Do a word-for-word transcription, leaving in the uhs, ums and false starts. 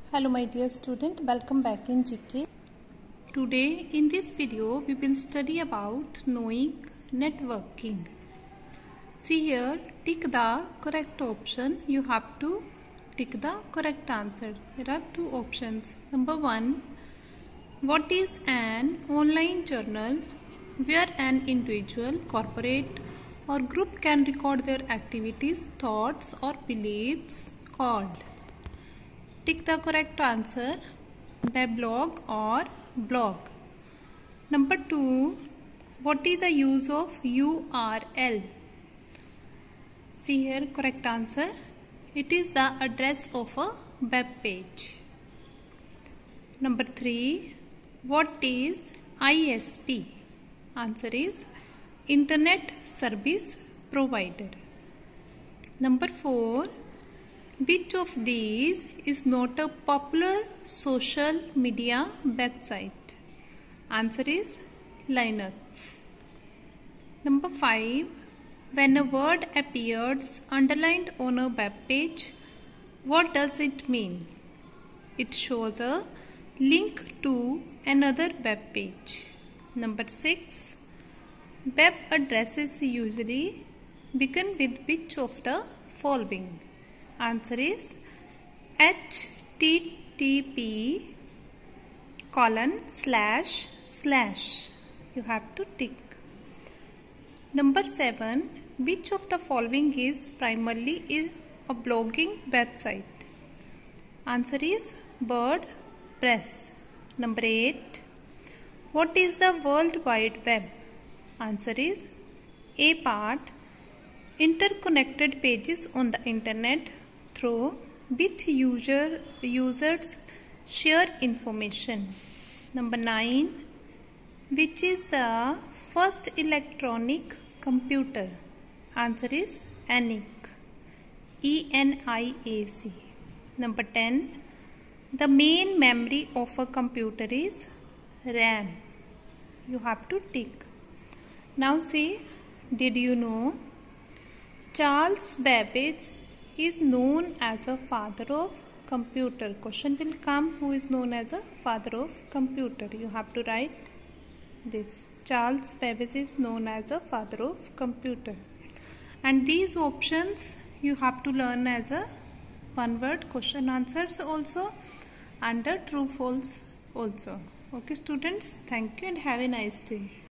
Hello my dear student, welcome back in G K. Today in this video we will study about knowing networking. See here, tick the correct option. You have to tick the correct answer. There are two options. Number one, what is an online journal where an individual, corporate or group can record their activities, thoughts or beliefs called? Tick the correct answer, weblog or blog. Number two, what is the use of U R L? See here, correct answer. It is the address of a web page. Number three, what is I S P? Answer is Internet Service Provider. Number four, which of these is not a popular social media website? Answer is Linux. Number five, when a word appears underlined on a web page, what does it mean? It shows a link to another web page. Number six, web addresses usually begin with which of the following? Answer is H T T P colon slash slash. You have to tick. Number seven, which of the following is primarily is a blogging website? Answer is WordPress. Number eight, what is the World Wide Web? Answer is A part, interconnected pages on the internet through which user, users share information. Number nine, which is the first electronic computer? Answer is ENIAC. E N I A C. Number ten, the main memory of a computer is RAM. You have to tick. Now see, did you know Charles Babbage is known as a father of computer? Question will come, who is known as a father of computer? You have to write this. Charles Babbage is known as a father of computer. And these options you have to learn as a one word question answers also and a true false also. Okay students, thank you and have a nice day.